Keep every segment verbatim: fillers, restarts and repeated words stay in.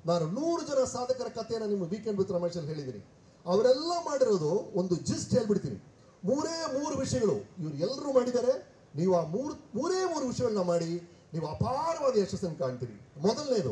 ನಾನು ನೂರು ಜನ ಸಾಧಕರ ಕಥೆಯನ್ನು ನಿಮ್ಮ ವೀಕೆಂಡ್ ವಿತ್ ರಮೇಶಲ್ಲಿ ಹೇಳಿದ್ದೀನಿ. ಅವರೆಲ್ಲ ಮಾಡಿರೋದು ಒಂದು ಜಿಸ್ಟ್ ಹೇಳ್ಬಿಡ್ತೀನಿ. ಮೂರೇ ಮೂರು ವಿಷಯಗಳು ಇವ್ರು ಎಲ್ಲರೂ ಮಾಡಿದ್ದಾರೆ. ನೀವು ಆ ಮೂರು ಮೂರೇ ಮೂರು ವಿಷಯಗಳನ್ನ ಮಾಡಿ ನೀವು ಅಪಾರವಾದ ಯಶಸ್ಸನ್ನು ಕಾಣ್ತೀರಿ. ಮೊದಲನೇದು,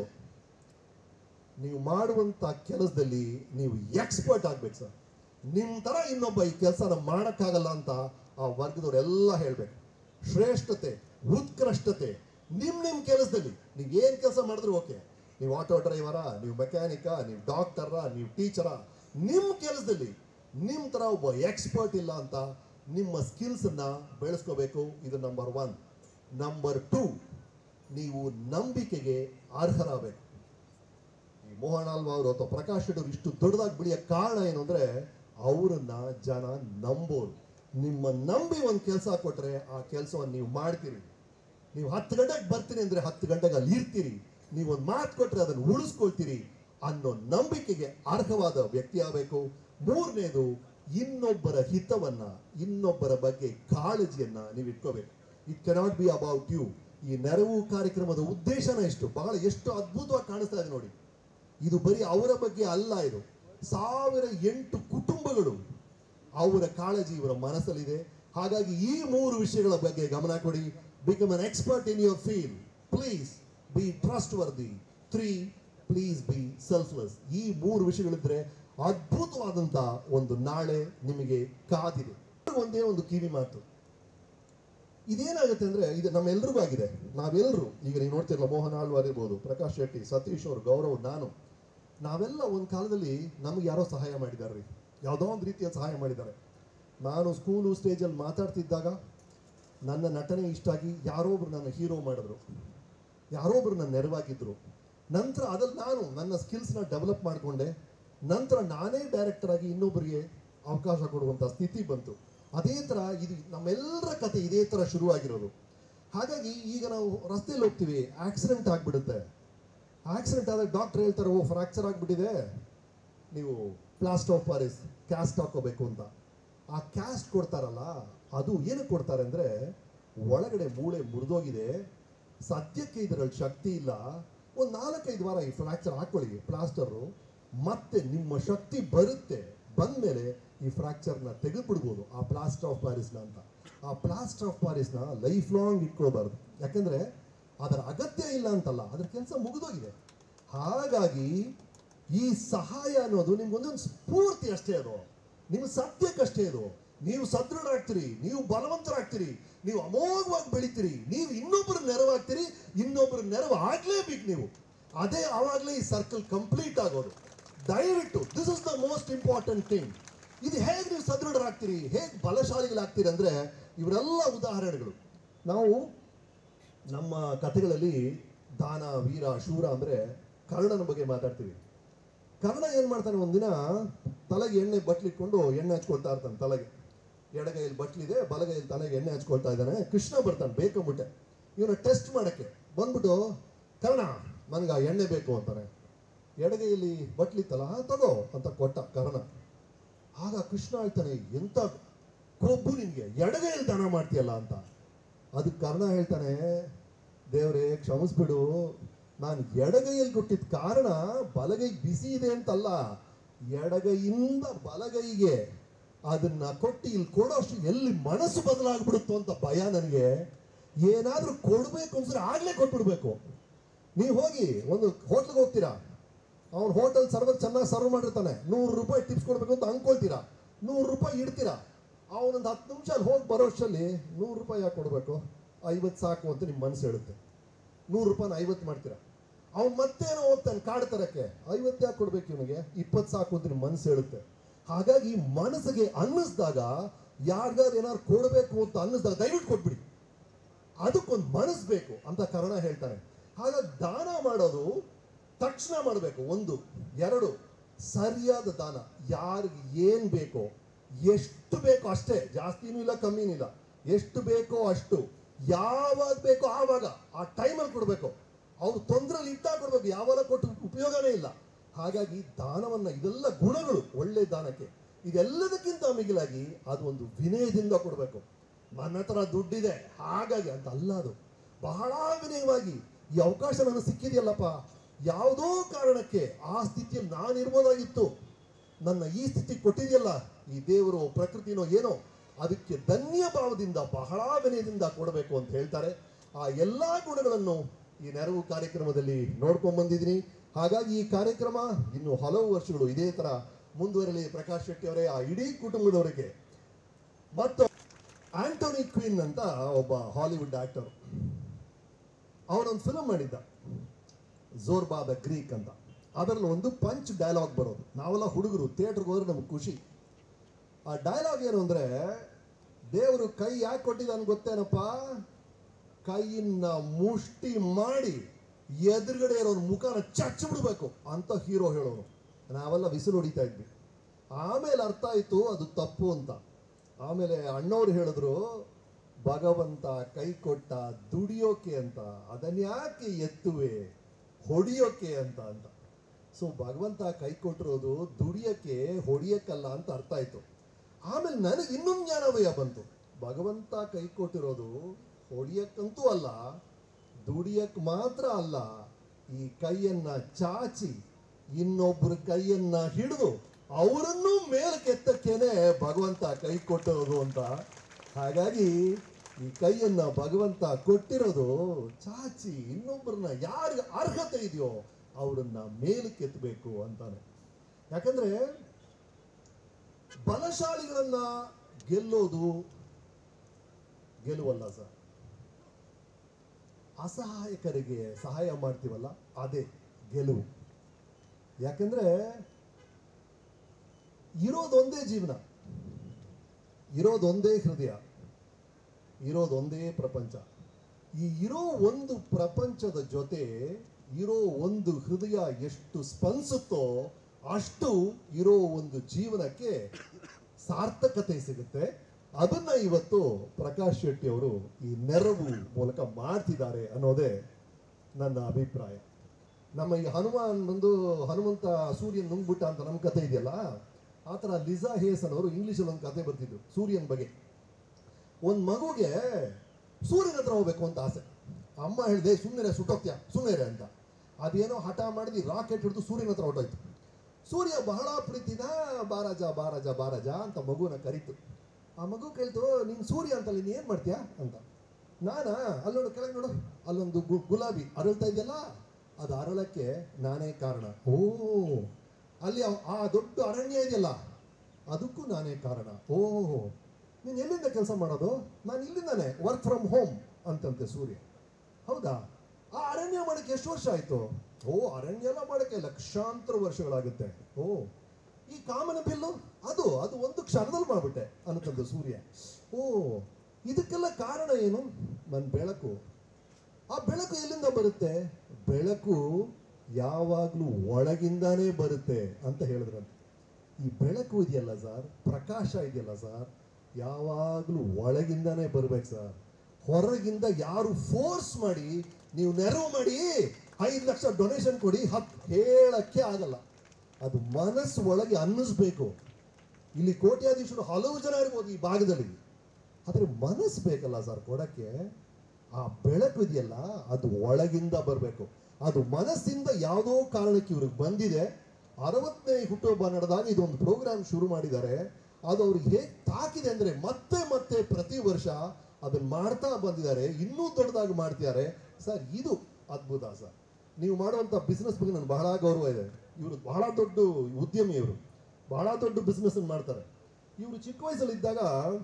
ನೀವು ಮಾಡುವಂಥ ಕೆಲಸದಲ್ಲಿ ನೀವು ಎಕ್ಸ್ಪರ್ಟ್ ಆಗ್ಬೇಕು ಸರ್. ನಿಮ್ಮ ಥರ ಇನ್ನೊಬ್ಬ ಈ ಕೆಲಸನ ಮಾಡೋಕ್ಕಾಗಲ್ಲ ಅಂತ ಆ ವರ್ಗದವರೆಲ್ಲ ಹೇಳಬೇಕು. ಶ್ರೇಷ್ಠತೆ, ಉತ್ಕೃಷ್ಟತೆ ನಿಮ್ಮ ನಿಮ್ಮ ಕೆಲಸದಲ್ಲಿ ನೀವು ಏನು ಕೆಲಸ ಮಾಡಿದ್ರು ಓಕೆ. ನೀವು ಆಟೋ ಡ್ರೈವರಾ, ನೀವು ಮೆಕ್ಯಾನಿಕಾ, ನೀವು ಡಾಕ್ಟರಾ, ನೀವು ಟೀಚರಾ, ನಿಮ್ಮ ಕೆಲಸದಲ್ಲಿ ನಿಮ್ಮ ಥರ ಒಬ್ಬ ಎಕ್ಸ್ಪರ್ಟ್ ಇಲ್ಲ ಅಂತ ನಿಮ್ಮ ಸ್ಕಿಲ್ಸನ್ನು ಬೆಳೆಸ್ಕೋಬೇಕು. ಇದು ನಂಬರ್ ಒನ್. ನಂಬರ್ ಟೂ, ನೀವು ನಂಬಿಕೆಗೆ ಅರ್ಹರಾಗಬೇಕು. ಈ ಮೋಹನ್ ಆಳ್ವ ಅವರು ಅಥವಾ ಪ್ರಕಾಶ್ ರೆಡ್ಡಿ ಅವರು ಇಷ್ಟು ದೊಡ್ಡದಾಗಿ ಬೆಳೆಯೋ ಕಾರಣ ಏನು ಅಂದರೆ ಅವರನ್ನ ಜನ ನಂಬೋರು. ನಿಮ್ಮ ನಂಬಿ ಒಂದು ಕೆಲಸ ಕೊಟ್ಟರೆ ಆ ಕೆಲಸವನ್ನು ನೀವು ಮಾಡ್ತೀರಿ. ನೀವು ಹತ್ತು ಗಂಟೆಗೆ ಬರ್ತೀನಿ ಅಂದರೆ ಹತ್ತು ಗಂಟೆಗೆ ಅಲ್ಲಿ ಇರ್ತೀರಿ. ನೀವು ಒಂದು ಮಾತು ಕೊಟ್ಟರೆ ಅದನ್ನು ಉಳಿಸ್ಕೊಳ್ತೀರಿ ಅನ್ನೋ ನಂಬಿಕೆಗೆ ಅರ್ಹವಾದ ವ್ಯಕ್ತಿ ಆಗಬೇಕು. ಮೂರನೇದು, ಇನ್ನೊಬ್ಬರ ಹಿತವನ್ನ, ಇನ್ನೊಬ್ಬರ ಬಗ್ಗೆ ಕಾಳಜಿಯನ್ನ ನೀವು ಇಟ್ಕೋಬೇಕು. It cannot be about you. ಈ ನೆರವು ಕಾರ್ಯಕ್ರಮದ ಉದ್ದೇಶನ ಎಷ್ಟು ಬಹಳ ಎಷ್ಟು ಅದ್ಭುತವಾಗಿ ಕಾಣಿಸ್ತಾ ಇದೆ ನೋಡಿ. ಇದು ಬರೀ ಅವರ ಬಗ್ಗೆ ಅಲ್ಲ, ಇದು ಸಾವಿರ ಎಂಟು ಕುಟುಂಬಗಳು ಅವರ ಕಾಳಜಿ ಇವರ ಮನಸ್ಸಲ್ಲಿದೆ. ಹಾಗಾಗಿ ಈ ಮೂರು ವಿಷಯಗಳ ಬಗ್ಗೆ ಗಮನ ಕೊಡಿ. Become an expert in your field. Please be trustworthy. Three, please be selfless. ಈ ಮೂರು ವಿಷಯಗಳಿದ್ರೆ ಅದ್ಭುತವಾದಂಥ ಒಂದು ನಾಳೆ ನಿಮಗೆ ಕಾದಿದೆ. ಒಂದೇ ಒಂದು ಕಿವಿ ಮಾತು, ಇದೇನಾಗುತ್ತೆ ಅಂದ್ರೆ ಇದು ನಮ್ಮೆಲ್ರಿಗೂ ಆಗಿದೆ. ನಾವೆಲ್ಲರೂ ಈಗ ನೀವು ನೋಡ್ತಿರಲ್ಲ, ಮೋಹನ್ ಆಳ್ವ ಇರ್ಬೋದು, ಪ್ರಕಾಶ್ ಶೆಟ್ಟಿ, ಸತೀಶ್ ಅವರು, ಗೌರವ್, ನಾನು, ನಾವೆಲ್ಲ ಒಂದು ಕಾಲದಲ್ಲಿ ನಮ್ಗೆ ಯಾರೋ ಸಹಾಯ ಮಾಡಿದ್ದಾರೆ ರೀ. ಯಾವುದೋ ಒಂದು ರೀತಿಯ ಸಹಾಯ ಮಾಡಿದ್ದಾರೆ. ನಾನು ಸ್ಕೂಲು ಸ್ಟೇಜಲ್ಲಿ ಮಾತಾಡ್ತಿದ್ದಾಗ ನನ್ನ ನಟನೆ ಇಷ್ಟ ಆಗಿ ಯಾರೊಬ್ರು ನನ್ನ ಹೀರೋ ಮಾಡಿದ್ರು, ಯಾರೊಬ್ರು ನನ್ನ ನೆರವಾಗಿದ್ದರು. ನಂತರ ಅದ್ರಲ್ಲಿ ನಾನು ನನ್ನ ಸ್ಕಿಲ್ಸ್ನ ಡೆವಲಪ್ ಮಾಡಿಕೊಂಡೆ. ನಂತರ ನಾನೇ ಡೈರೆಕ್ಟರ್ ಆಗಿ ಇನ್ನೊಬ್ಬರಿಗೆ ಅವಕಾಶ ಕೊಡುವಂಥ ಸ್ಥಿತಿ ಬಂತು. ಅದೇ ಥರ ಇದು ನಮ್ಮೆಲ್ಲರ ಕತೆ ಇದೇ ಥರ ಶುರುವಾಗಿರೋದು. ಹಾಗಾಗಿ ಈಗ ನಾವು ರಸ್ತೆಯಲ್ಲಿ ಹೋಗ್ತೀವಿ, ಆಕ್ಸಿಡೆಂಟ್ ಆಗಿಬಿಡುತ್ತೆ. ಆಕ್ಸಿಡೆಂಟ್ ಆದರೆ ಡಾಕ್ಟರ್ ಹೇಳ್ತಾರೆ, ಓ ಫ್ರ್ಯಾಕ್ಚರ್ ಆಗಿಬಿಟ್ಟಿದೆ, ನೀವು ಪ್ಲಾಸ್ಟರ್ ಆಫ್ ಪ್ಯಾರಿಸ್ ಕ್ಯಾಸ್ಟ್ ಹಾಕೋಬೇಕು ಅಂತ. ಆ ಕ್ಯಾಸ್ಟ್ ಕೊಡ್ತಾರಲ್ಲ, ಅದು ಏನಕ್ಕೆ ಕೊಡ್ತಾರೆ ಅಂದರೆ ಒಳಗಡೆ ಮೂಳೆ ಮುರಿದೋಗಿದೆ, ಸದ್ಯಕ್ಕೆ ಇದರಲ್ಲಿ ಶಕ್ತಿ ಇಲ್ಲ, ಒಂದು ನಾಲ್ಕೈದು ವಾರ ಈ ಫ್ರ್ಯಾಕ್ಚರ್ ಹಾಕೊಳ್ಳಿ ಪ್ಲಾಸ್ಟರು, ಮತ್ತೆ ನಿಮ್ಮ ಶಕ್ತಿ ಬರುತ್ತೆ, ಬಂದಮೇಲೆ ಈ ಫ್ರ್ಯಾಕ್ಚರ್ನ ತೆಗೆದುಬಿಡ್ಬೋದು ಆ ಪ್ಲಾಸ್ಟರ್ ಆಫ್ ಪ್ಯಾರಿಸ್ನ ಅಂತ. ಆ ಪ್ಲಾಸ್ಟರ್ ಆಫ್ ಪ್ಯಾರಿಸ್ನ ಲೈಫ್ ಲಾಂಗ್ ಇಟ್ಕೊಳ್ಬಾರ್ದು. ಯಾಕೆಂದರೆ ಅದರ ಅಗತ್ಯ ಇಲ್ಲ ಅಂತಲ್ಲ, ಅದರ ಕೆಲಸ ಮುಗಿದೋಗಿದೆ. ಹಾಗಾಗಿ ಈ ಸಹಾಯ ಅನ್ನೋದು ನಿಮ್ಗೊಂದೊಂದು ಸ್ಫೂರ್ತಿ ಅಷ್ಟೇ, ಅದು ನಿಮ್ಮ ಸತ್ಯಕ್ಕಷ್ಟೇ. ಅದು ನೀವು ಸದೃಢ ಆಗ್ತೀರಿ, ನೀವು ಬಲವಂತರಾಗ್ತೀರಿ, ನೀವು ಅಮೋಘವಾಗಿ ಬೆಳಿತೀರಿ, ನೀವು ಇನ್ನೊಬ್ಬರು ನೆರವಾಗ್ತೀರಿ, ಇನ್ನೊಬ್ಬರು ನೆರವು ಆಗ್ಲೇಬೇಕು ನೀವು. ಅದೇ ಆವಾಗಲೇ ಈ ಸರ್ಕಲ್ ಕಂಪ್ಲೀಟ್ ಆಗೋದು. ದಯವಿಟ್ಟು this is the most important thing. ಇದು ಹೇಗೆ ನೀವು ಸದೃಢರಾಗ್ತೀರಿ, ಹೇಗೆ ಬಲಶಾಲಿಗಳಾಗ್ತೀರಿ ಅಂದರೆ ಇವರೆಲ್ಲ ಉದಾಹರಣೆಗಳು. ನಾವು ನಮ್ಮ ಕಥೆಗಳಲ್ಲಿ ದಾನ, ವೀರ, ಶೂರ ಅಂದರೆ ಕರ್ಣನ ಬಗ್ಗೆ ಮಾತಾಡ್ತೀವಿ. ಕರ್ಣ ಏನು ಮಾಡ್ತಾನೆ, ಒಂದಿನ ತಲೆಗೆ ಎಣ್ಣೆ ಬಟ್ಲಿಟ್ಕೊಂಡು ಎಣ್ಣೆ ಹಚ್ಕೊಳ್ತಾ ಇರ್ತಾನೆ. ತಲೆಗೆ ಎಡಗೈಯಲ್ಲಿ ಬಟ್ಲಿದೆ, ಬಲಗೈಯಲ್ಲಿ ತಲೆಗೆ ಎಣ್ಣೆ ಹಚ್ಕೊಳ್ತಾ ಇದ್ದಾನೆ. ಕೃಷ್ಣ ಬರ್ತಾನೆ ಬೇಕಂಬಿಟ್ಟೆ ಇವನ ಟೆಸ್ಟ್ ಮಾಡೋಕ್ಕೆ. ಬಂದ್ಬಿಟ್ಟು, ಕರ್ಣ ನನಗೆ ಆ ಎಣ್ಣೆ ಬೇಕು ಅಂತಾನೆ. ಎಡಗೈಯಲ್ಲಿ ಬಟ್ಲಿತ್ತಲ್ಲ, ತಗೋ ಅಂತ ಕೊಟ್ಟ ಕರ್ಣ. ಆಗ ಕೃಷ್ಣ ಹೇಳ್ತಾನೆ, ಎಂಥ ಕೊಬ್ಬು ನಿನಗೆ, ಎಡಗೈಯಲ್ಲಿ ದಾನ ಮಾಡ್ತೀಯಲ್ಲ ಅಂತ. ಅದಕ್ಕೆ ಕರ್ಣ ಹೇಳ್ತಾನೆ, ದೇವರೇ ಕ್ಷಮಿಸ್ಬಿಡು, ನಾನು ಎಡಗೈಯಲ್ಲಿ ಕೊಟ್ಟಿದ್ದ ಕಾರಣ ಬಲಗೈ ಬಿಸಿ ಇದೆ ಅಂತಲ್ಲ, ಎಡಗೈಯಿಂದ ಬಲಗೈಗೆ ಅದನ್ನ ಕೊಟ್ಟು ಇಲ್ಲಿ ಕೊಡೋಷ್ಟು ಎಲ್ಲಿ ಮನಸ್ಸು ಬದಲಾಗ್ಬಿಡುತ್ತೋ ಅಂತ ಭಯ ನನಗೆ. ಏನಾದರೂ ಕೊಡಬೇಕು ಅನ್ಸಿದ್ರೆ ಆಗ್ಲೇ ಕೊಟ್ಬಿಡ್ಬೇಕು. ನೀವು ಹೋಗಿ ಒಂದು ಹೋಟ್ಲಿಗೆ ಹೋಗ್ತೀರಾ, ಅವ್ನು ಹೋಟೆಲ್ ಸರ್ವರ್ ಚೆನ್ನಾಗಿ ಸರ್ವ್ ಮಾಡಿರ್ತಾನೆ, ನೂರು ರೂಪಾಯಿ ಟಿಪ್ಸ್ ಕೊಡಬೇಕು ಅಂತ ಅಂದ್ಕೊಳ್ತೀರಾ, ನೂರು ರೂಪಾಯಿ ಇಡ್ತೀರಾ. ಅವನೊಂದು ಹತ್ತು ನಿಮಿಷ ಅಲ್ಲಿ ಹೋಗಿ ಬರೋಷ್ಟರಲ್ಲಿ ನೂರು ರೂಪಾಯಿ ಯಾಕೆ ಕೊಡಬೇಕು, ಐವತ್ತು ಸಾಕು ಅಂತ ನಿಮ್ಮ ಮನಸ್ಸು ಹೇಳುತ್ತೆ. ನೂರು ರೂಪಾಯಿನ ಐವತ್ತು ಮಾಡ್ತೀರಾ. ಅವ್ನು ಮತ್ತೇನೋ ಹೋಗ್ತಾನೆ ಕಾಡು ತರಕ್ಕೆ, ಐವತ್ತು ಯಾಕೆ ಕೊಡ್ಬೇಕು ಇವನಿಗೆ, ಇಪ್ಪತ್ತು ಸಾಕು ಅಂತ ನಿಮ್ಮ ಮನಸ್ಸು ಹೇಳುತ್ತೆ. ಹಾಗಾಗಿ ಮನಸ್ಸಿಗೆ ಅನ್ನಿಸ್ದಾಗ, ಯಾರಿಗಾದ್ರು ಏನಾದ್ರು ಕೊಡಬೇಕು ಅಂತ ಅನ್ನಿಸ್ದಾಗ ದಯವಿಟ್ಟು ಕೊಟ್ಬಿಡಿ. ಅದಕ್ಕೊಂದು ಮನಸ್ಸು ಬೇಕು ಅಂತ ಕರ್ಣ ಹೇಳ್ತಾನೆ. ಹಾಗಾಗಿ ದಾನ ಮಾಡೋದು ತಕ್ಷಣ ಮಾಡಬೇಕು. ಒಂದು. ಎರಡು, ಸರಿಯಾದ ದಾನ. ಯಾರಿಗೆ ಏನು ಬೇಕೋ, ಎಷ್ಟು ಬೇಕೋ ಅಷ್ಟೇ, ಜಾಸ್ತಿನೂ ಇಲ್ಲ ಕಮ್ಮಿನೂ ಇಲ್ಲ, ಎಷ್ಟು ಬೇಕೋ ಅಷ್ಟು, ಯಾವಾಗ ಬೇಕೋ ಆವಾಗ ಆ ಟೈಮಲ್ಲಿ ಕೊಡಬೇಕು. ಅವ್ರು ತೊಂದರೆಯಲ್ಲಿ ಇಟ್ಟಾಗ ಕೊಡ್ಬೇಕು, ಯಾವಾಗ ಕೊಟ್ಟು ಉಪಯೋಗನೇ ಇಲ್ಲ. ಹಾಗಾಗಿ ದಾನವನ್ನು, ಇದೆಲ್ಲ ಗುಣಗಳು ಒಳ್ಳೆ ದಾನಕ್ಕೆ. ಇದೆಲ್ಲದಕ್ಕಿಂತ ಮಿಗಿಲಾಗಿ ಅದು ಒಂದು ವಿನಯದಿಂದ ಕೊಡಬೇಕು. ನನ್ನ ಹತ್ರ ದುಡ್ಡಿದೆ ಹಾಗಾಗಿ ಅಂತ ಅಲ್ಲ, ಅದು ಬಹಳ ವಿನಯವಾಗಿ, ಈ ಅವಕಾಶ ನನಗೆ ಸಿಕ್ಕಿದೆಯಲ್ಲಪ್ಪ, ಯಾವುದೋ ಕಾರಣಕ್ಕೆ ಆ ಸ್ಥಿತಿಯಲ್ಲಿ ನಾನು ಇರ್ಬೋದಾಗಿತ್ತು, ನನ್ನ ಈ ಸ್ಥಿತಿ ಕೊಟ್ಟಿದೆಯಲ್ಲ ಈ ದೇವರು ಪ್ರಕೃತಿನೋ ಏನೋ, ಅದಕ್ಕೆ ಧನ್ಯ ಭಾವದಿಂದ ಬಹಳ ವಿನಯದಿಂದ ಕೊಡಬೇಕು ಅಂತ ಹೇಳ್ತಾರೆ. ಆ ಎಲ್ಲಾ ಗುಣಗಳನ್ನು ಈ ನೆರವು ಕಾರ್ಯಕ್ರಮದಲ್ಲಿ ನೋಡ್ಕೊಂಡ್ ಬಂದಿದ್ದೀನಿ. ಹಾಗಾಗಿ ಈ ಕಾರ್ಯಕ್ರಮ ಇನ್ನು ಹಲವು ವರ್ಷಗಳು ಇದೇ ತರ ಮುಂದುವರಲಿ. ಪ್ರಕಾಶ್ ಶೆಟ್ಟಿ ಅವರೇ, ಆ ಇಡೀ ಕುಟುಂಬದವರಿಗೆ. ಮತ್ತು ಆಂಟೋನಿ ಕ್ವೀನ್ ಅಂತ ಒಬ್ಬ ಹಾಲಿವುಡ್ ಆಕ್ಟರ್, ಅವನೊಂದು ಫಿಲಮ್ ಮಾಡಿದ್ದ ಝೋರ್ಬಾ ದ ಗ್ರೀಕ್ ಅಂತ. ಅದರಲ್ಲಿ ಒಂದು ಪಂಚ್ ಡೈಲಾಗ್ ಬರೋದು. ನಾವೆಲ್ಲ ಹುಡುಗರು ಥಿಯೇಟರ್ಗೆ ಹೋದ್ರೆ ನಮ್ಗೆ ಖುಷಿ. ಆ ಡೈಲಾಗ್ ಏನು ಅಂದ್ರೆ, ದೇವರು ಕೈ ಯಾಕೆ ಕೊಟ್ಟಿದ್ದಾನೆ ಗೊತ್ತೇನಪ್ಪ, ಕೈಯನ್ನ ಮುಷ್ಟಿ ಮಾಡಿ ಎದುರುಗಡೆ ಇರೋರು ಮುಖನ ಚಚ್ಚಿ ಬಿಡ್ಬೇಕು ಅಂತ ಹೀರೋ ಹೇಳೋರು. ನಾವೆಲ್ಲ ವಿಸಿಲು ಹೊಡಿತಾ ಇದ್ವಿ. ಆಮೇಲೆ ಅರ್ಥ ಆಯ್ತು ಅದು ತಪ್ಪು ಅಂತ. ಆಮೇಲೆ ಅಣ್ಣವ್ರು ಹೇಳಿದ್ರು, ಭಗವಂತ ಕೈ ಕೊಟ್ಟ ದುಡಿಯೋಕೆ ಅಂತ, ಅದನ್ಯಾಕೆ ಎತ್ತುವೆ ಹೊಡಿಯೋಕೆ ಅಂತ ಅಂತ. ಸೊ ಭಗವಂತ ಕೈ ಕೊಟ್ಟಿರೋದು ದುಡಿಯಕ್ಕೆ ಹೊಡಿಯಕ್ಕಲ್ಲ ಅಂತ ಅರ್ಥ ಆಯ್ತು. ಆಮೇಲೆ ನನಗೆ ಇನ್ನೊಂದು ಜ್ಞಾನವಯ ಬಂತು, ಭಗವಂತ ಕೈ ಕೊಟ್ಟಿರೋದು ಹೊಡಿಯಕ್ಕಂತೂ ಅಲ್ಲ, ದುಡಿಯಕ್ ಮಾತ್ರ ಅಲ್ಲ, ಈ ಕೈಯನ್ನ ಚಾಚಿ ಇನ್ನೊಬ್ಬರ ಕೈಯನ್ನ ಹಿಡಿದು ಅವರನ್ನು ಮೇಲಕ್ಕೆತ್ತಕ್ಕೇನೆ ಭಗವಂತ ಕೈ ಕೊಟ್ಟಿರೋದು ಅಂತ. ಹಾಗಾಗಿ ಈ ಕೈಯನ್ನ ಭಗವಂತ ಕೊಟ್ಟಿರೋದು ಚಾಚಿ ಇನ್ನೊಬ್ಬರನ್ನ ಯಾರಿಗೆ ಅರ್ಹತೆ ಇದೆಯೋ ಅವರನ್ನ ಮೇಲಕ್ಕೆತ್ತಬೇಕು ಅಂತಾನೆ. ಯಾಕಂದ್ರೆ ಬಲಶಾಲಿಗಳನ್ನ ಗೆಲ್ಲೋದು ಗೆಲುವಲ್ಲ ಸರ್, ಅಸಹಾಯಕರಿಗೆ ಸಹಾಯ ಮಾಡ್ತೀವಲ್ಲ ಅದೇ ಗೆಲುವು. ಯಾಕಂದ್ರೆ ಇರೋದೊಂದೇ ಜೀವನ, ಇರೋದೊಂದೇ ಹೃದಯ, ಇರೋದೊಂದೇ ಪ್ರಪಂಚ. ಈ ಇರೋ ಒಂದು ಪ್ರಪಂಚದ ಜೊತೆ ಇರೋ ಒಂದು ಹೃದಯ ಎಷ್ಟು ಸ್ಪಂದಿಸುತ್ತೋ ಅಷ್ಟು ಇರೋ ಒಂದು ಜೀವನಕ್ಕೆ ಸಾರ್ಥಕತೆ ಸಿಗುತ್ತೆ. ಅದನ್ನ ಇವತ್ತು ಪ್ರಕಾಶ್ ಶೆಟ್ಟಿ ಅವರು ಈ ನೆರವು ಮೂಲಕ ಮಾಡ್ತಿದ್ದಾರೆ ಅನ್ನೋದೇ ನನ್ನ ಅಭಿಪ್ರಾಯ. ನಮ್ಮ ಈ ಹನುಮಾನ್ ಬಂದು ಹನುಮಂತ ಸೂರ್ಯನ್ ನುಂಗ್ಬಿಟ್ಟ ಅಂತ ನಮ್ಮ ಕತೆ ಇದೆಯಲ್ಲ, ಆ ಥರ ಲಿಸಾ ಹೇಸನ್ ಅವರು ಇಂಗ್ಲೀಷಲ್ಲಿ ಒಂದು ಕತೆ ಬರ್ತಿದ್ರು ಸೂರ್ಯನ ಬಗ್ಗೆ. ಒಂದು ಮಗುಗೆ ಸೂರ್ಯನ ಹತ್ರ ಹೋಗ್ಬೇಕು ಅಂತ ಆಸೆ. ಅಮ್ಮ ಹೇಳಿದೆ ಸುಮ್ಮನೆ ಸುಟ್ಟೋಗ್ತೀಯ ಸುಮ್ಮನೆ ಅಂತ. ಅದೇನೋ ಹಠ ಮಾಡಿದ್ವಿ, ರಾಕೆಟ್ ಹಿಡಿದು ಸೂರ್ಯನ ಹತ್ರ ಹೊಟ್ಟೋಯ್ತು. ಸೂರ್ಯ ಬಹಳ ಪ್ರೀತಿನ ಬಾರಾಜ ಬಾರಾಜ ಬಾರಾಜ ಅಂತ ಮಗುನ ಕರೀತು. ಆ ಮಗು ಕೇಳ್ತು, ನೀನು ಸೂರ್ಯ ಅಂತಲ್ಲ ನೀನು ಏನು ಮಾಡ್ತೀಯಾ ಅಂತ. ನಾನಾ ಅಲ್ಲೋಡು ಕೆಳಗೆ ನೋಡು, ಅಲ್ಲೊಂದು ಗು ಗುಲಾಬಿ ಅರಳ್ತಾ ಇದೆಯಲ್ಲ, ಅದು ಅರಳಕ್ಕೆ ನಾನೇ ಕಾರಣ. ಓ, ಅಲ್ಲಿ ಆ ದೊಡ್ಡ ಅರಣ್ಯ ಇದೆಯಲ್ಲ ಅದಕ್ಕೂ ನಾನೇ ಕಾರಣ. ಓ, ನೀನು ಎಲ್ಲಿಂದ ಕೆಲಸ ಮಾಡೋದು? ನಾನು ಇಲ್ಲಿಂದಾನೆ, ವರ್ಕ್ ಫ್ರಮ್ ಹೋಮ್ ಅಂತಂತೆ ಸೂರ್ಯ. ಹೌದಾ, ಆ ಅರಣ್ಯ ಮಾಡಕ್ಕೆ ಎಷ್ಟು ವರ್ಷ ಆಯ್ತು? ಓ, ಅರಣ್ಯ ಎಲ್ಲ ಮಾಡಕ್ಕೆ ಲಕ್ಷಾಂತರ ವರ್ಷಗಳಾಗುತ್ತೆ. ಓ, ಈ ಕಾಮನ ಬಿಲ್ಲು ಅದು ಅದು ಒಂದು ಕ್ಷಣದಲ್ಲಿ ಮಾಡ್ಬಿಟ್ಟೆ ಅನ್ನತಂದ ಸೂರ್ಯ. ಓ, ಇದಕ್ಕೆಲ್ಲ ಕಾರಣ ಏನು? ನನ್ನ ಬೆಳಕು. ಆ ಬೆಳಕು ಎಲ್ಲಿಂದ ಬರುತ್ತೆ? ಬೆಳಕು ಯಾವಾಗ್ಲೂ ಒಳಗಿಂದಾನೇ ಬರುತ್ತೆ ಅಂತ ಹೇಳಿದ್ರಂತೆ. ಈ ಬೆಳಕು ಇದೆಯಲ್ಲ ಸರ್, ಪ್ರಕಾಶ ಇದೆಯಲ್ಲ ಸರ್, ಯಾವಾಗ್ಲೂ ಒಳಗಿಂದಾನೇ ಬರ್ಬೇಕು ಸರ್. ಹೊರಗಿಂದ ಯಾರು ಫೋರ್ಸ್ ಮಾಡಿ ನೀವು ನೆರವು ಮಾಡಿ ಐದು ಲಕ್ಷ ಡೊನೇಷನ್ ಕೊಡಿ ಹತ್ ಹೇಳಕ್ಕೆ ಆಗಲ್ಲ. ಅದು ಮನಸ್ಸು ಒಳಗೆ ಅನ್ನಿಸ್ಬೇಕು. ಇಲ್ಲಿ ಕೋಟ್ಯಾಧೀಶರು ಹಲವು ಜನ ಇರ್ಬೋದು ಈ ಭಾಗದಲ್ಲಿ, ಆದ್ರೆ ಮನಸ್ಸು ಬೇಕಲ್ಲ ಸರ್ ಕೊಡಕ್ಕೆ. ಆ ಬೆಳಕು ಇದೆಯಲ್ಲ ಅದು ಒಳಗಿಂದ ಬರಬೇಕು. ಅದು ಮನಸ್ಸಿಂದ ಯಾವುದೋ ಕಾರಣಕ್ಕೆ ಇವ್ರಿಗೆ ಬಂದಿದೆ. ಅರವತ್ತನೇ ಹುಟ್ಟುಹಬ್ಬ ನಡೆದಾಗ ಇದೊಂದು ಪ್ರೋಗ್ರಾಮ್ ಶುರು ಮಾಡಿದ್ದಾರೆ. ಅದು ಅವ್ರಿಗೆ ಹೇಗೆ ತಾಕಿದೆ ಅಂದ್ರೆ ಮತ್ತೆ ಮತ್ತೆ ಪ್ರತಿ ವರ್ಷ ಅದನ್ನ ಮಾಡ್ತಾ ಬಂದಿದ್ದಾರೆ, ಇನ್ನೂ ದೊಡ್ಡದಾಗಿ ಮಾಡ್ತಿದ್ದಾರೆ ಸರ್. ಇದು ಅದ್ಭುತ ಸರ್. ನೀವು ಮಾಡುವಂತ ಬಿಸ್ನೆಸ್ ಬಗ್ಗೆ ನನಗೆ ಬಹಳ ಗೌರವ ಇದೆ. ಇವರು ಬಹಳ ದೊಡ್ಡ ಉದ್ಯಮಿ, ಇವರು ಬಹಳ ದೊಡ್ಡ ಬಿಸ್ನೆಸ್ ಮಾಡ್ತಾರೆ. ಇವರು ಚಿಕ್ಕ ವಯಸ್ಸಲ್ಲಿ ಇದ್ದಾಗ,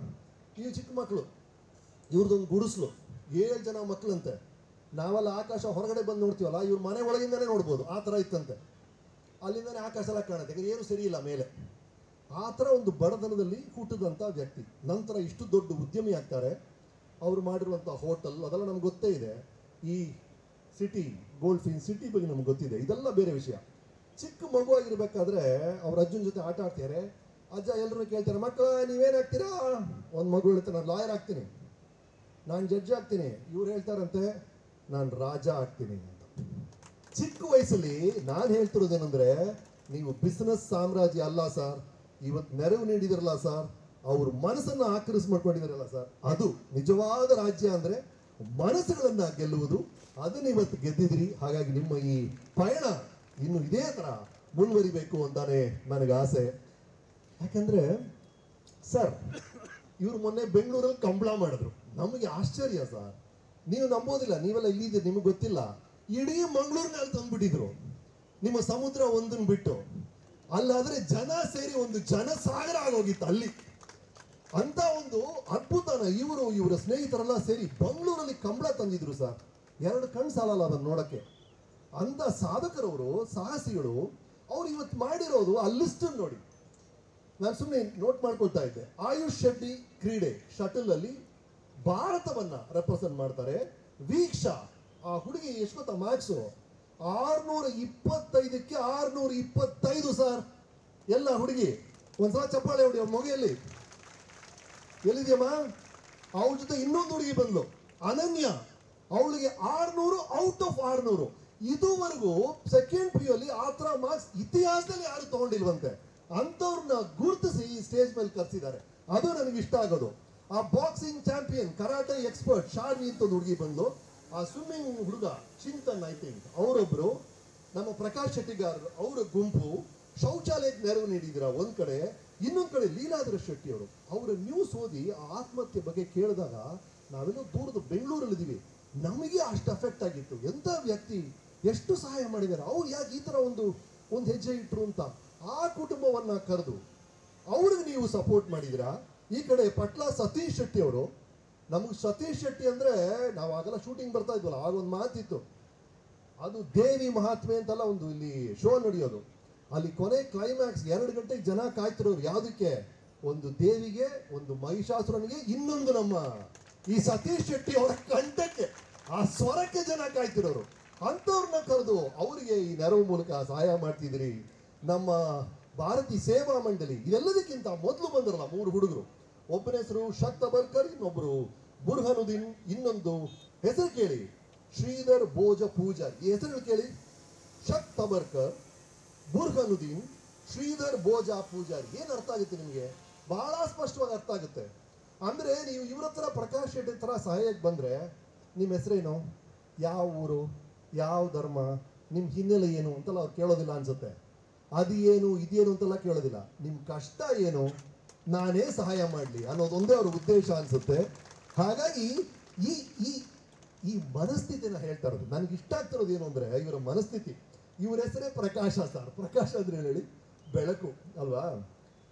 ಈ ಚಿಕ್ಕ ಮಕ್ಕಳು, ಇವ್ರದೊಂದು ಗುಡಿಸ್ಲು, ಏಳು ಜನ ಮಕ್ಕಳಂತೆ. ನಾವೆಲ್ಲ ಆಕಾಶ ಹೊರಗಡೆ ಬಂದು ನೋಡ್ತೀವಲ್ಲ, ಇವ್ರ ಮನೆ ಒಳಗಿಂದಾನೇ ನೋಡ್ಬೋದು, ಆ ಥರ ಇತ್ತಂತೆ. ಅಲ್ಲಿಂದಾನೇ ಆಕಾಶ ಎಲ್ಲ ಕಾಣುತ್ತೆ, ಯಾಕಂದ್ರೆ ಏನು ಸರಿ ಇಲ್ಲ ಮೇಲೆ. ಆ ಥರ ಒಂದು ಬಡತನದಲ್ಲಿ ಹುಟ್ಟಿದಂಥ ವ್ಯಕ್ತಿ ನಂತರ ಇಷ್ಟು ದೊಡ್ಡ ಉದ್ಯಮಿ ಆಗ್ತಾರೆ. ಅವರು ಮಾಡಿರುವಂಥ ಹೋಟೆಲ್ ಅದೆಲ್ಲ ನಮ್ಗೆ ಗೊತ್ತೇ ಇದೆ. ಈ ಸಿಟಿ ಗೋಲ್ಡ್ ಫಿನ್ ಸಿಟಿ ಬಗ್ಗೆ ನಮ್ಗೆ ಗೊತ್ತಿದೆ. ಇದೆಲ್ಲ ಬೇರೆ ವಿಷಯ. ಚಿಕ್ಕ ಮಗು ಆಗಿರ್ಬೇಕಾದ್ರೆ ಅವ್ರ ಅಜ್ಜನ ಜೊತೆ ಆಟ ಆಡ್ತಾರೆ. ಅಜ್ಜ ಎಲ್ಲರೂ ಕೇಳ್ತಾರೆ, ಮಕ್ಕಳ ನೀವೇನಾಗ್ತೀರಾ? ಒಂದು ಮಗು ಹೇಳ್ತಾರೆ, ನಾನು ಲಾಯರ್ ಆಗ್ತೀನಿ, ನಾನು ಜಡ್ಜ್ ಆಗ್ತೀನಿ. ಇವ್ರು ಹೇಳ್ತಾರಂತೆ, ನಾನು ರಾಜ ಆಗ್ತೀನಿ ಅಂತ. ಚಿಕ್ಕ ವಯಸ್ಸಲ್ಲಿ ನಾನು ಹೇಳ್ತಿರೋದೇನೆಂದ್ರೆ, ನೀವು ಬಿಸ್ನೆಸ್ ಸಾಮ್ರಾಜ್ಯ ಅಲ್ಲ ಸರ್, ಇವತ್ತು ನೆರವು ನೀಡಿದಿರಲ್ಲ ಸರ್, ಅವ್ರ ಮನಸ್ಸನ್ನು ಆಕ್ರಮಿಸ್ ಮಾಡ್ಕೊಂಡಿದಾರಲ್ಲ ಸರ್, ಅದು ನಿಜವಾದ ರಾಜ್ಯ. ಅಂದ್ರೆ ಮನಸ್ಸುಗಳನ್ನ ಗೆಲ್ಲುವುದು. ಅದನ್ನ ಇವತ್ತು ಗೆದ್ದಿದ್ರಿ. ಹಾಗಾಗಿ ನಿಮ್ಮ ಈ ಪಯಣ ಇನ್ನು ಇದೇ ತರ ಮುಂದುವರಿಬೇಕು ಅಂತಾನೆ ನನಗೆ ಆಸೆ. ಯಾಕಂದ್ರೆ ಸರ್, ಇವ್ರು ಮೊನ್ನೆ ಬೆಂಗಳೂರಲ್ಲಿ ಕಂಬಳ ಮಾಡಿದ್ರು. ನಮಗೆ ಆಶ್ಚರ್ಯ ಸರ್, ನೀವು ನಂಬೋದಿಲ್ಲ, ನೀವೆಲ್ಲ ಇಲ್ಲಿದ್ದೀರಿ, ನಿಮಗೆ ಗೊತ್ತಿಲ್ಲ, ಇಡೀ ಮಂಗಳೂರಿನಲ್ಲಿ ತಂದ್ಬಿಟ್ಟಿದ್ರು ನಿಮ್ಮ ಸಮುದ್ರ ಒಂದನ್ನು ಬಿಟ್ಟು. ಅಲ್ಲಾದ್ರೆ ಜನ ಸೇರಿ ಒಂದು ಜನಸಾಗರ ಆಗೋಗಿತ್ತು ಅಲ್ಲಿ. ಅಂತ ಒಂದು ಅದ್ಭುತನ ಇವರು ಇವರ ಸ್ನೇಹಿತರೆಲ್ಲ ಸೇರಿ ಬೆಂಗಳೂರಲ್ಲಿ ಕಂಬಳ ತಂದಿದ್ರು ಸರ್. ಎರಡು ಕಣ್ ಸಾಲಲ್ಲ ಅದನ್ನು ನೋಡಕ್ಕೆ. ಅಂತ ಸಾಧಕರವರು, ಸಾಹಸಿಗಳು, ಅವ್ರು ಇವತ್ತು ಮಾಡಿರೋದು ಆ ಲಿಸ್ಟ್ ನೋಡಿ. ನಾನು ಸುಮ್ಮನೆ ನೋಟ್ ಮಾಡ್ಕೊಳ್ತಾ ಇದ್ದೆ. ಆಯುಷ್ ಶೆಟ್ಟಿ ಕ್ರೀಡೆ ಶಟಲ್ ಅಲ್ಲಿ ಭಾರತವನ್ನ ರೆಪ್ರೆಸೆಂಟ್ ಮಾಡ್ತಾರೆ. ವೀಕ್ಷಾ, ಆ ಹುಡುಗಿ ಎಷ್ಟು ಗೊತ್ತಾ ಮ್ಯಾಕ್ಸು, ಆರ್ನೂರ ಇಪ್ಪತ್ತೈದಕ್ಕೆ ಆರ್ನೂರ ಇಪ್ಪತ್ತೈದು ಸರ್. ಎಲ್ಲ ಹುಡುಗಿ ಒಂದ್ಸಲ ಚಪ್ಪಾಳೆ ಹೊಡಿ ಅವ್ರ ಮೊಗೆಯಲ್ಲಿ. ಎಲ್ಲಿದೆಯಮ್ಮ? ಅವಳ ಜೊತೆ ಇನ್ನೊಂದು ಹುಡುಗಿ ಬಂದ್ಲು, ಅನನ್ಯ, ಅವಳಿಗೆ ಆರ್ನೂರು ಔಟ್ ಆಫ್ ಆರ್ನೂರು. ಇದುವರೆಗೂ ಸೆಕೆಂಡ್ ಪಿ ಯು ಅಲ್ಲಿ ಆ ತರ ಮಾರ್ಕ್ಸ್ ಇತಿಹಾಸದಲ್ಲಿ ಯಾರು ತಗೊಂಡಿಲ್ವಂತೆ. ಅಂತವ್ರನ್ನ ಗುರುತಿಸಿ ಈ ಸ್ಟೇಜ್ ಮೇಲೆ ಕರ್ಸಿದ್ದಾರೆ. ಅದು ನನಗೆ ಇಷ್ಟ ಆಗೋದು. ಆ boxing champion, karate expert Sharni ಅಂತ ಒಂದು ಹುಡುಗಿ ಬಂದು, ಆ ಸ್ವಿಮ್ಮಿಂಗ್ ಹುಡುಗ ಚಿಂತನ್ ಐ ಥಿಂಕ್ ಅವರೊಬ್ರು, ನಮ್ಮ ಪ್ರಕಾಶ್ ಶೆಟ್ಟಿಗಾರ್ ಅವರ ಗುಂಪು ಶೌಚಾಲಯಕ್ಕೆ ನೆರವು ನೀಡಿದಿರ ಒಂದ್ ಕಡೆ. ಇನ್ನೊಂದ್ ಕಡೆ ಲೀಲಾಧರ ಶೆಟ್ಟಿ ಅವರು ಅವರ ನ್ಯೂಸ್ ಓದಿ ಆ ಆತ್ಮಹತ್ಯೆ ಬಗ್ಗೆ ಕೇಳಿದಾಗ ನಾವೆಲ್ಲೋ ದೂರದ ಬೆಂಗಳೂರಲ್ಲಿದ್ದೀವಿ, ನಮಗೆ ಅಷ್ಟು ಅಫೆಕ್ಟ್ ಆಗಿತ್ತು. ಎಂತ ವ್ಯಕ್ತಿ, ಎಷ್ಟು ಸಹಾಯ ಮಾಡಿದ್ದಾರೆ, ಅವ್ರು ಯಾಕೆ ಈ ತರ ಒಂದು ಒಂದು ಹೆಜ್ಜೆ ಇಟ್ರು ಅಂತ ಆ ಕುಟುಂಬವನ್ನ ಕರೆದು ಅವ್ರಿಗೆ ನೀವು ಸಪೋರ್ಟ್ ಮಾಡಿದಿರಾ. ಈ ಕಡೆ ಪಟ್ಲ ಸತೀಶ್ ಶೆಟ್ಟಿ ಅವರು, ನಮ್ಗೆ ಸತೀಶ್ ಶೆಟ್ಟಿ ಅಂದ್ರೆ ನಾವು ಆಗಲ್ಲ ಶೂಟಿಂಗ್ ಬರ್ತಾ ಇದ್ವಲ್ಲ, ಆಗೊಂದು ಮಾತಿತ್ತು, ಅದು ದೇವಿ ಮಹಾತ್ಮೆ ಅಂತೆಲ್ಲ ಒಂದು ಇಲ್ಲಿ ಶೋ ನಡೆಯೋದು. ಅಲ್ಲಿ ಕೊನೆ ಕ್ಲೈಮ್ಯಾಕ್ಸ್ ಎರಡು ಗಂಟೆಗೆ ಜನ ಕಾಯ್ತಿರೋರು ಯಾವುದಕ್ಕೆ? ಒಂದು ದೇವಿಗೆ, ಒಂದು ಮಹಿಷಾಸುರನಿಗೆ, ಇನ್ನೊಂದು ನಮ್ಮ ಈ ಸತೀಶ್ ಶೆಟ್ಟಿ ಅವರ ಕಂಠಕ್ಕೆ, ಆ ಸ್ವರಕ್ಕೆ ಜನ ಕಾಯ್ತಿರೋರು. ಅಂಥವ್ರನ್ನ ಕರೆದು ಅವರಿಗೆ ಈ ನೆರವು ಮೂಲಕ ಸಹಾಯ ಮಾಡ್ತಿದ್ರಿ. ನಮ್ಮ ಭಾರತಿ ಸೇವಾ ಮಂಡಳಿ, ಇದೆಲ್ಲದಕ್ಕಿಂತ ಮೊದಲು ಬಂದ್ರಲ್ಲ ಮೂರು ಹುಡುಗರು, ಒಬ್ಬನ ಹೆಸರು ಶಕ್ ತಬರ್ಕರ್, ಇನ್ನೊಬ್ರು ಬುರ್ಹನುದ್ದೀನ್, ಇನ್ನೊಂದು ಹೆಸರು ಕೇಳಿ ಶ್ರೀಧರ್ ಭೋಜ ಪೂಜಾರಿ. ಈ ಹೆಸರು ಕೇಳಿ, ಶಕ್ ತಬರ್ಕರ್, ಬುರ್ಹನುದ್ದೀನ್, ಶ್ರೀಧರ್ ಭೋಜ ಪೂಜಾರಿ. ಏನ್ ಅರ್ಥ ಆಗುತ್ತೆ ನಿಮಗೆ? ಬಹಳ ಸ್ಪಷ್ಟವಾಗಿ ಅರ್ಥ ಆಗುತ್ತೆ. ಅಂದ್ರೆ ನೀವು ಇವ್ರ ಹತ್ರ ಪ್ರಕಾಶ್ ಶೆಟ್ಟಿ ತರ ಸಹಾಯಕ್ಕೆ ಬಂದ್ರೆ ನಿಮ್ಮ ಹೆಸರೇನು, ಯಾವ ಊರು, ಯಾವ ಧರ್ಮ, ನಿಮ್ ಹಿನ್ನೆಲೆ ಏನು ಅಂತೆಲ್ಲ ಅವ್ರು ಕೇಳೋದಿಲ್ಲ ಅನ್ಸುತ್ತೆ. ಅದು ಏನು ಇದೇನು ಅಂತೆಲ್ಲ ಕೇಳೋದಿಲ್ಲ. ನಿಮ್ ಕಷ್ಟ ಏನು, ನಾನೇ ಸಹಾಯ ಮಾಡ್ಲಿ ಅನ್ನೋದೊಂದೇ ಅವ್ರ ಉದ್ದೇಶ ಅನ್ಸುತ್ತೆ. ಹಾಗಾಗಿ ಈ ಈ ಈ ಮನಸ್ಥಿತಿನ ಹೇಳ್ತಾ ಇರೋದು ನನಗೆ ಇಷ್ಟ ಆಗ್ತಿರೋದು ಏನು ಅಂದ್ರೆ ಇವರ ಮನಸ್ಥಿತಿ. ಇವ್ರ ಹೆಸರೇ ಪ್ರಕಾಶ ಸರ್. ಪ್ರಕಾಶ ಅಂದ್ರೆ ಹೇಳಿ ಬೆಳಕು ಅಲ್ವಾ?